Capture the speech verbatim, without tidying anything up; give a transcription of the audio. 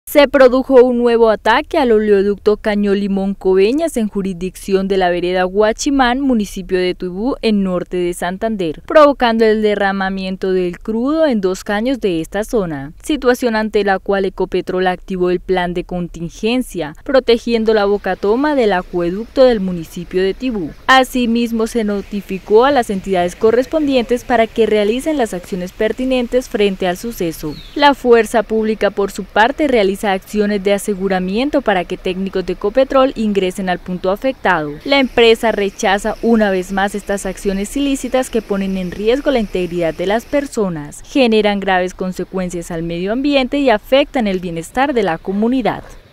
Se produjo un nuevo ataque al oleoducto Caño-Limón-Coveñas en jurisdicción de la vereda Guachimán, municipio de Tibú, en norte de Santander, provocando el derramamiento del crudo en dos caños de esta zona, situación ante la cual Ecopetrol activó el plan de contingencia, protegiendo la bocatoma del acueducto del municipio de Tibú. Asimismo, se notificó a las entidades correspondientes para que realicen las acciones pertinentes frente al suceso. La fuerza pública, por su parte, realiza acciones de aseguramiento para que técnicos de Ecopetrol ingresen al punto afectado. La empresa rechaza una vez más estas acciones ilícitas que ponen en riesgo la integridad de las personas, generan graves consecuencias al medio ambiente y afectan el bienestar de la comunidad.